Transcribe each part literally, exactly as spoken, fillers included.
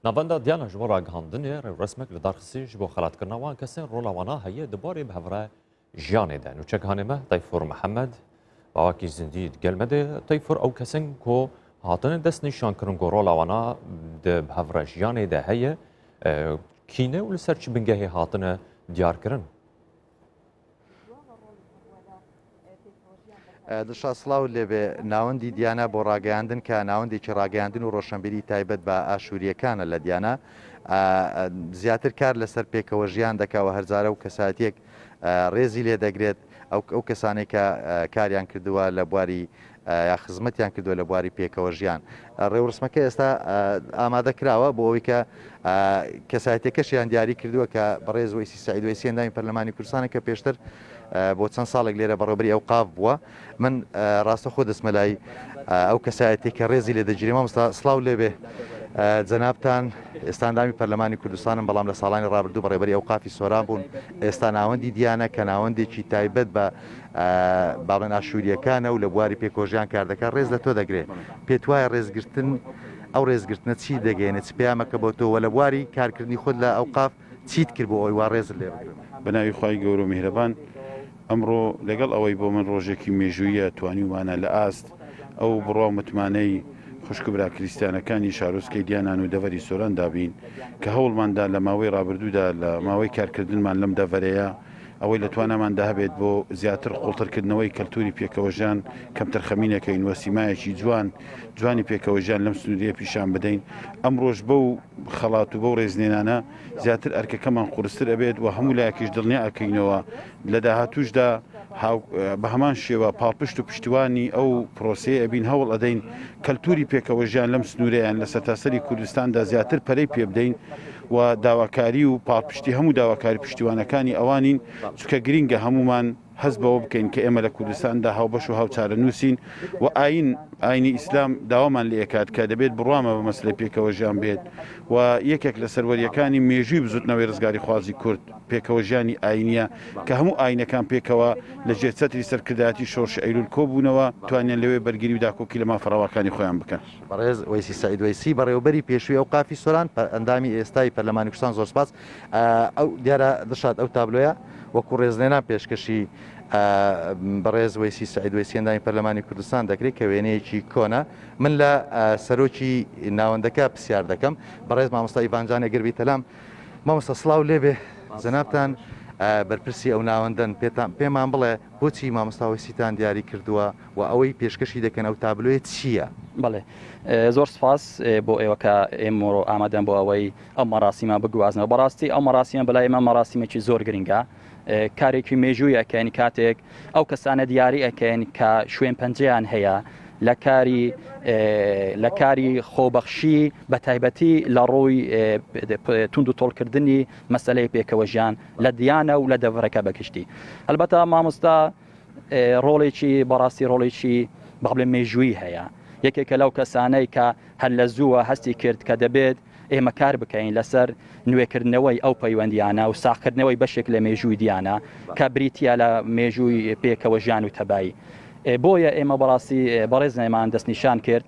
ناوەندا دیانە ji bo ragihandinê rewresmek li darxisî ji bo xelatkirina wan kesên rola wana heye dibarê bihevra jiyanê de. Nûçekhanê me Tayfur Mihemed bawakî zindî digel me de Tayfur ew kesên ku hatine dest nîşankirin ku rola wana di bihevra jiyanê de heye kîne û li ser çi bingehê hatine diyarkirin. دشا سلااو لێبێ ناوەندی دیانە بۆ ڕاگەاندن کە ناوەندێکی ڕاگەاندن و ڕۆشنبیری تایبەت بە ئاشووریەکانە لە دیانە زیاتر کار لەسەر پێکەوە ژیان دەکاوە هەرزارە و کەساتێک ڕێزی لێ دەگرێت ئەو کەسانێک کە کاریان کردووە لە بواری یا خزمەتیان کردووە لە بواری پێکەوە ژیان. ڕێوەرسمەکە ئێستا ئامادە کراوە بۆ ئەوەی کە کەسایەتێکەشیان دیاری کردووە کە بەڕێز وەیسی سەعید وەیسی ئەندامی پەرلەمانی کوردستانە کە پێشتر بۆ چەند ساڵێک لێرە بەڕێوەبەری ئەو قاف بووە. من ڕاستەخۆ دەسمەلای ئەو کەسایەتێک کە ڕێزی لێ دەگیری مامۆستا سڵاو لێبێ جەنابتان ئێستا ئەندامی پەرلەمانی کوردستانم بەڵام لە ساڵانی ڕابردوو بەڕێوەبەری ئەو قافی سۆران بوون. ئێستا ناوەندی دیانە کە ناوەندێکی تایبەت بە باڵێن ئاشووریەکانە و لە بواری پێکۆژیان کار دەکات ڕێز لە تۆ دەگرێت. پێت وایە ڕێزگرتن ئەو ڕێزگرتنە چی دەگەێنێت چ پەیامەکە بۆ تۆ وە لە بواری کارکردنی خۆت لە ئەو قاف چیت کرد بۆ ئەوی وا ڕێز لێ بگرن؟ بەناوی خوای گەورە و میهرەبان ئەمڕۆ لەگەڵ ئەوەی بۆ من ڕۆژێکی مێژوویە توانیوانە لە ئاست ئەو بڕوا متمانەی خوشکبرا کریسیانەکانی شارۆچکەی دیانان و دەڤەری سۆران دابین کە هەوڵماندا لە ماوەی ڕابردوودا لە ماوەی کارکردنمان لەم دەڤەرەیە ئەوەی لە توانەماندا هەبێت بۆ زیاتر قوڵترکردنەوەی کەلتوری پێکەوەژان کەمتر خەمینەکەین وەسیمایەکی جوان جوانی پێکەوەژان لەم سنووریە پیشان بدەین. ئەمڕۆژ بەو خەڵات و بەو ڕێزنێنانە زیاتر ئەرکەکەمان قورستر ئەبێت و هەموو لایەکیش دڵنیا ئەکەینەوە لە داهاتووشدا بە هەمان شێوە پاڵپشت و پشتیوانی ئەو پرۆسەیە ئەبین هەوڵ ئەدەین کەلتوری پێکەوەژیان لەم سنوورەیان لە سەرتاسەری کوردستاندا زیاتر پەرەی پێ بدەین و داواکاری و پاڵپشتی هەموو داواکاری پشتیوانەکانی ئەوانین چکە گرینگە هەمومان هەست بەوە بکەین کە ئێمە لە کوردستاندا هاوبەش و هاوچارە نووسین و ئاین ئاینی ئیسلام داوامان لێ ئەکات کە دەبێت بڕوامە بە مەسلەی پێکەوەژیان بێت و یەکێک لە سەروەریەکانی مێژووی بزوتنەوەی ڕزگاری خوازی کورد پێکەوەژیانی ئاینیە کە هەموو ئاینەکان پێکەوە لە ژێرچەتری سەرکردایەتی شۆڕش ئەیلول کۆبوونەوە توانیان لەوێ بەرگری و داکۆکی لە مافەڕەواکانی خۆیان بکەن. بەڕێز وەیسی سەعید وەیسی بەڕێوەبەری پێشووی ئەو قافی سۆران ئەندامی ئێستای پەرلەمانی کوردستان زۆر سپاس. ئەو دیارە دشات ئەو تابلۆیە وەکو ڕێزلێنان پێشکەشی بەڕێز وەیسی سەعید وەیسی ئەندامی پەرلەمانی کوردستان دەکرێت کە وێنەیەکی کۆنە. من لە سەرۆکی ناوەندەکە پرسیار دەکەم بەڕێز مامۆستا ئیڤانجان ئەگەربی تەلام. مامۆستا سڵاو لێبێ جەنابتان بەرپرسی ئەو ناوەندەن پێمان بڵێ بۆچی مامۆستا وەیسیتان دیاری کردووە و ئەوەی پێشکەشی دەکەن ئەو تابلۆیە چییە؟ بەڵێ زۆر سپاس بۆ ئێوە کە ئێمە ئامادەن بۆ ئەوەی ئەو مەراسیمە بگوازنەوە. بەڕاستی ئەو مەراسیمە بەلای ئێمە مەراسیمێکی زۆر گرنگە کارێکی مێژووی ئەکەین کاتێک ئەو کەسانە دیاری ئەکەین کە شوێن پەنجەیان هەیە لە کاری لە کاری خۆبەخشی بە تایبەتی لە ڕووی تونند و تۆڵکردنی مەسەلەی پێکەوەژیان لە دیانە و لە دەڤەرەکە بەگشتی. هەلبەتە مامۆستا ڕۆڵێکی بەڕاستی ڕۆڵێکی بەڵێ مێژووی هەیە. یەکێکە لەو کەسانەی کە هەر لە زووە هەستی کرد کە دەبێت ئێمە کار بکەین لەسەر نوێکردنەوەی ئەو پەیوەندیانە و ساختکردنەوەی بەشێک لە مێژووی دیانە کە بریتە لە مێژووی پێکەوەژیان و تەبایی. بۆیە ئێمە بەڕاستی بەڕێز نەمان دەستنیشان کرد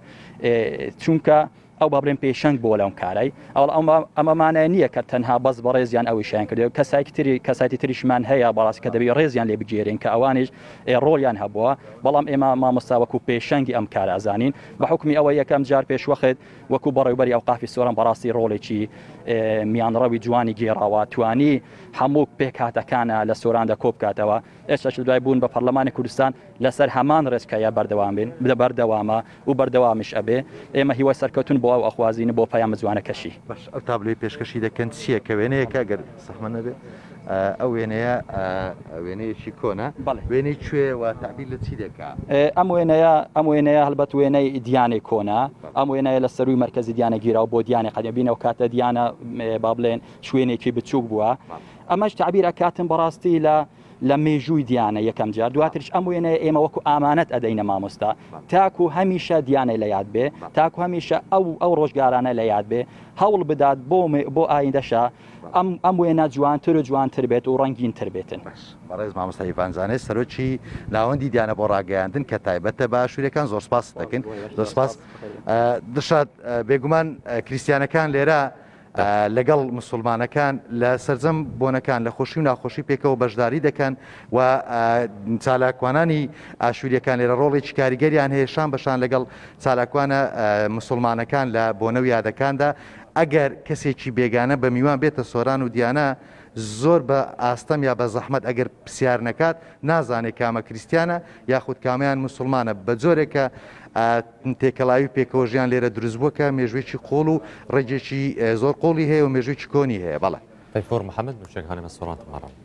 چونکە ئەو بابلێن پێشنگ بۆ لەم کارەی ئەوڵ ئەمەمانە نییە کە تەنها بەس بە ڕێزیان ئەوی شیان کردو کەسایتری کەسایتی تریشمان هەیە بەڕاستی کە دەبی ڕێزیان لێ بگێرین کە ئەوانش ڕۆیان هەبووە بەڵام ئێمە مامۆستا وەکو پێشەنگی ئەم کار ئازانین بە حکمی ئەوە یەکەم جار پێشوەخت وەکو بەڕێوبەری ئەو قافی سۆران بەڕاستی ڕۆڵێکی میانڕەوی جوانی گێڕاوە توانی هەموو پێکهاتەکانە لە سۆراندا کۆ بکاتەوە. ئێستاش دوای بوون بە پەرلەمانی کوردستان لەسەر هەمان ڕێزکەیە بەردەوام بین بدە بەردەوامە و بەردەوامیش ئەبێ. ئێمە هیوای سەرکەوتون بۆ ئەو ئەخوازین بۆ پەیامە جوانەکەشی. باش ئەو تابلۆی پێشکەشی دەکەن چییە کە وێنەیەکە گەر سەحمە نەبێت ئەو وێنەیە وێنەیەکی کۆنە وێنەی کوێ و تعبیر لە چی دەکات؟ ئەم وێنەیە ئەم وێنەیە هەلبەت وێنەی دیانەی کۆنا ئەم وێنەیە لە سەروی مرکزی دیانە گیراوە بۆ دیانە قەدەبینەوە کاتە دیانە با بڵێن شوێنێکی بچووک بووە. ئەمەش تعبیرە کاتن بەڕاستی لە لە مێژووی دیانە یەکەم جار دواترش ئەم وێنەیە ئێمە وەکو ئامانەت ئەدەینە مامۆستا تاکو هەمیشە دیانەی لە یاد بێ تاکو هەمیشە ئەو ئەو ڕۆژگارانە لە یاد بێ هەوڵ بدات بۆ بۆ ئایندەشە ئەم ئەم وێنە جوانتر و جوانتر بێت و ڕەنگینتر بێتن. بەڕێز مامۆستا ئیڤانجانێ سەرۆکی ناوەندی دیانە بۆ ڕاگەیاندن کە تایبەتە بە ئاشوورەکان زۆر سپاس دەکەین. زۆر سپاس. دشات بێگومان کریسیانەکان لێرە لەگەڵ مسلمانەکان لە سەرجەم بۆنەکان لە خۆشی و ناخۆشی پێکەوە بەشداری دەکەن و چالاکوانانی ئاشووریەکان لێرە ڕۆڵێکی کاریگەریان هەیە شان بەشان لەگەڵ چالاکوانە مسلمانەکان لە بۆنە و یادەکاندا ئەگەر کەسێکی بێگانە بە میوان بێتە سۆران و دیانە زۆر بە ئاستەم یا بە زەحمەت ئەگەر پرسیار نەکات نازانێت کامە کریسیانە یاخود کامیان مسلمانە بە جۆرێکە تێکەڵاوی پێکەوە ژیان لێرە دروست بووە کە مێژوێکی قۆڵ و ڕێگێکی زۆر قۆڵی هەیە و مێژوێکی کۆنی هەیە بەڵێ تەیفۆر محەممەد نوشێکخانە مەسۆڵات ماڕە